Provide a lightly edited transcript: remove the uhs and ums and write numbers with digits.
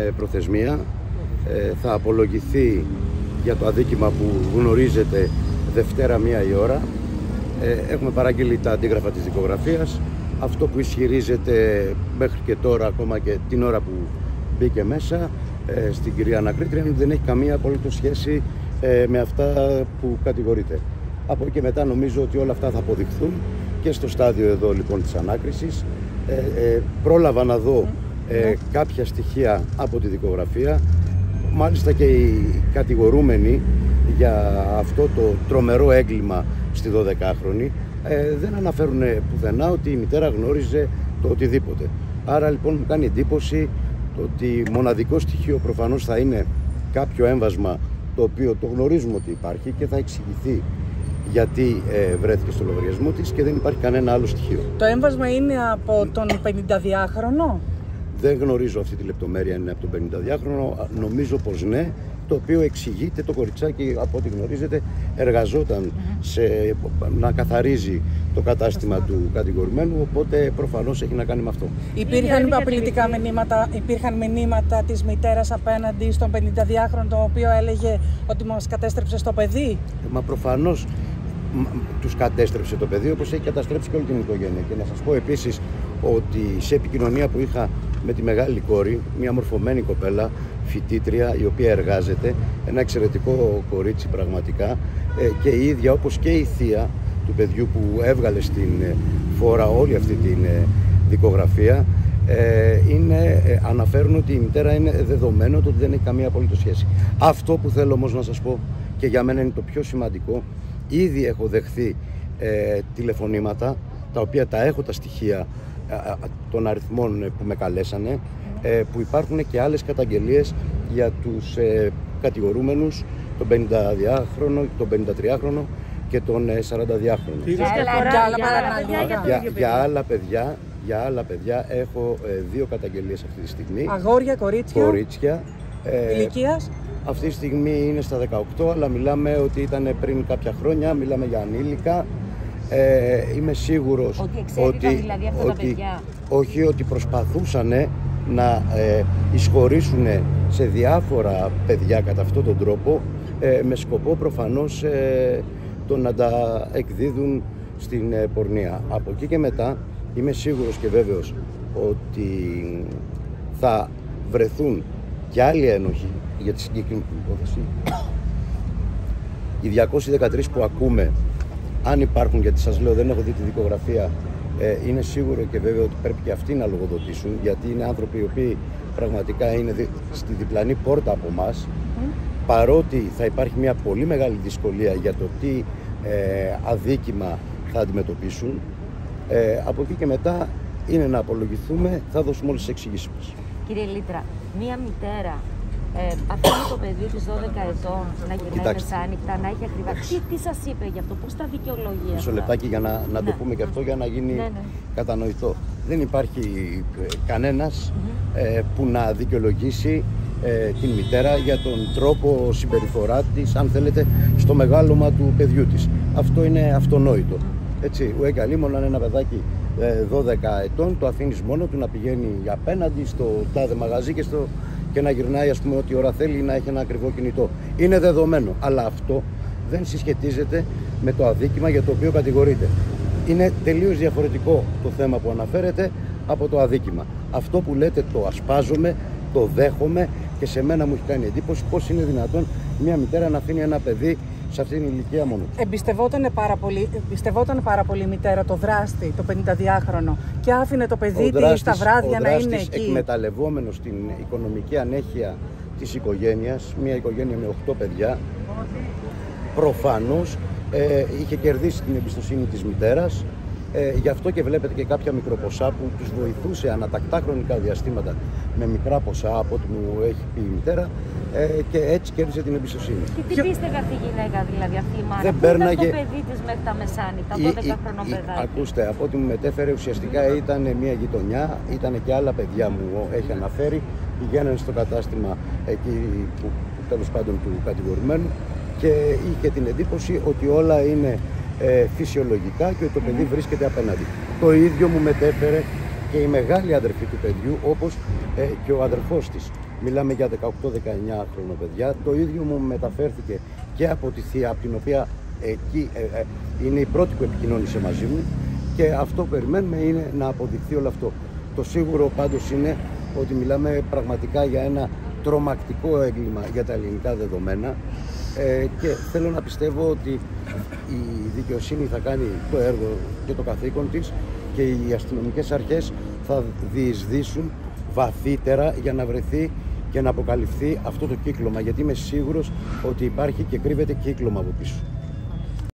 προθεσμία. Θα απολογηθεί για το αδίκημα που γνωρίζετε Δευτέρα 1 η ώρα. Έχουμε παραγγείλει τα αντίγραφα της δικογραφίας. Αυτό που ισχυρίζεται μέχρι και τώρα, ακόμα και την ώρα που μπήκε μέσα στην κυρία ανακρίτρια, δεν έχει καμία απολύτως σχέση με αυτά που κατηγορείται. Από εκεί και μετά νομίζω ότι όλα αυτά θα αποδειχθούν και στο στάδιο εδώ λοιπόν της ανάκρισης. Πρόλαβα να δω κάποια στοιχεία από τη δικογραφία. Μάλιστα και οι κατηγορούμενοι για αυτό το τρομερό έγκλημα στη 12χρονη δεν αναφέρουν πουθενά ότι η μητέρα γνώριζε το οτιδήποτε. Άρα λοιπόν μου κάνει εντύπωση το ότι μοναδικό στοιχείο προφανώς θα είναι κάποιο έμβασμα το οποίο το γνωρίζουμε ότι υπάρχει και θα εξηγηθεί γιατί βρέθηκε στο λογαριασμό της και δεν υπάρχει κανένα άλλο στοιχείο. Το έμβασμα είναι από τον 52χρονο? Δεν γνωρίζω αυτή τη λεπτομέρεια, είναι από τον 52χρονο, νομίζω πως ναι, το οποίο εξηγείται, το κοριτσάκι από ό,τι γνωρίζετε εργαζόταν να καθαρίζει το κατάστημα του κατηγορουμένου, οπότε προφανώς έχει να κάνει με αυτό. Υπήρχαν απειλητικά μηνύματα, υπήρχαν μηνύματα της μητέρας απέναντι στον 52χρονο, το οποίο έλεγε ότι μας κατέστρεψε στο παιδί? Μα προφανώς τους κατέστρεψε το παιδί, όπως έχει καταστρέψει και όλη την οικογένεια. Και να σας πω επίσης ότι σε επικοινωνία που είχα με τη μεγάλη κόρη, μια μορφωμένη κοπέλα, φοιτήτρια, η οποία εργάζεται, ένα εξαιρετικό κορίτσι πραγματικά, και η ίδια όπως και η θεία του παιδιού που έβγαλε στην φόρα όλη αυτή την δικογραφία, αναφέρουν ότι η μητέρα είναι δεδομένο ότι δεν έχει καμία απολύτως σχέση. Αυτό που θέλω όμως να σας πω, και για μένα είναι το πιο σημαντικό, ήδη έχω δεχθεί τηλεφωνήματα, τα οποία τα έχω τα στοιχεία των αριθμών που με καλέσανε, που υπάρχουν και άλλες καταγγελίες για τους κατηγορούμενους, τον 52χρονο, τον 53χρονο και τον 42χρονο. Για άλλα παιδιά έχω 2 καταγγελίες αυτή τη στιγμή. Αγόρια, κορίτσια. Ηλικίας? Αυτή τη στιγμή είναι στα 18, αλλά μιλάμε ότι ήταν πριν κάποια χρόνια, μιλάμε για ανήλικα. Είμαι σίγουρος ότι εξέλιξαν δηλαδή αυτά τα παιδιά. Όχι, ότι προσπαθούσαν να εισχωρήσουν σε διάφορα παιδιά κατά αυτόν τον τρόπο, με σκοπό προφανώς το να τα εκδίδουν στην πορνεία. Από εκεί και μετά είμαι σίγουρος και βέβαιος ότι θα βρεθούν και άλλοι ένοχοι για τη συγκεκριμένη υπόθεση. Οι 213 που ακούμε, αν υπάρχουν, γιατί σας λέω δεν έχω δει τη δικογραφία, είναι σίγουρο και βέβαιο ότι πρέπει και αυτοί να λογοδοτήσουν, γιατί είναι άνθρωποι οι οποίοι πραγματικά είναι στη διπλανή πόρτα από εμάς, παρότι θα υπάρχει μια πολύ μεγάλη δυσκολία για το τι αδίκημα θα αντιμετωπίσουν. Από εκεί και μετά είναι να απολογηθούμε, θα δώσουμε όλες τις εξηγήσεις μας. Κύριε Λίτρα, μία μητέρα αφήνει το παιδί της 12 ετών να γυρνάει μεσάνυχτα, να έχει ακριβά. Τι σας είπε γι' αυτό, πώς τα δικαιολογεί? Μισό λεπτάκι για να το πούμε και αυτό, για να γίνει κατανοητό. Δεν υπάρχει κανένας που να δικαιολογήσει την μητέρα για τον τρόπο συμπεριφορά της, αν θέλετε, στο μεγάλωμα του παιδιού της. Αυτό είναι αυτονόητο. Έτσι, ο εγκαλήμων είναι ένα παιδάκι 12 ετών, το αφήνεις μόνο του να πηγαίνει απέναντι στο τάδε μαγαζί και να γυρνάει, ας πούμε, ό,τι ώρα θέλει, να έχει ένα ακριβό κινητό. Είναι δεδομένο, αλλά αυτό δεν συσχετίζεται με το αδίκημα για το οποίο κατηγορείται. Είναι τελείως διαφορετικό το θέμα που αναφέρεται από το αδίκημα. Αυτό που λέτε το ασπάζομαι, το δέχομαι και σε μένα μου έχει κάνει εντύπωση πώς είναι δυνατόν μια μητέρα να αφήνει ένα παιδί σε αυτήν την ηλικία μόνο. Εμπιστευόταν πάρα πολύ η μητέρα το δράστη, το 52χρονο, και άφηνε το παιδί της τα βράδια να είναι εκεί. Εκμεταλλευόμενος την οικονομική ανέχεια της οικογένειας, μια οικογένεια με 8 παιδιά, προφανώς είχε κερδίσει την εμπιστοσύνη της μητέρας. Γι' αυτό και βλέπετε και κάποια μικροποσά που τους βοηθούσε ανατακτά χρονικά διαστήματα με μικρά ποσά από ό,τι μου έχει πει η μητέρα, και έτσι κέρδισε την εμπιστοσύνη. Και τι πίστευε αυτή η γυναίκα, δηλαδή αυτή η μάνα, δεν που πέρναγε... ήταν το παιδί της μέχρι τα μεσάνυχτα, 12χρονο παιδάκι? Ακούστε, από ό,τι μου μετέφερε ουσιαστικά ήταν μια γειτονιά, ήταν και άλλα παιδιά μου έχει αναφέρει, πηγαίνανε στο κατάστημα εκεί που τέλος πάντων του κατηγορουμένου και είχε την εντύπωση ότι όλα είναι φυσιολογικά και ότι το παιδί βρίσκεται απέναντι. Το ίδιο μου μετέφερε και η μεγάλη αδερφή του παιδιού, όπως και ο αδερφός της. Μιλάμε για 18-19 χρονών παιδιά. Το ίδιο μου μεταφέρθηκε και από τη θεία, από την οποία εκεί είναι η πρώτη που επικοινώνησε μαζί μου, και αυτό που περιμένουμε είναι να αποδειχθεί όλο αυτό. Το σίγουρο πάντως είναι ότι μιλάμε πραγματικά για ένα τρομακτικό έγκλημα για τα ελληνικά δεδομένα, και θέλω να πιστεύω ότι η δικαιοσύνη θα κάνει το έργο και το καθήκον της και οι αστυνομικές αρχές θα διεισδύσουν βαθύτερα για να βρεθεί και να αποκαλυφθεί αυτό το κύκλωμα, γιατί είμαι σίγουρος ότι υπάρχει και κρύβεται κύκλωμα από πίσω.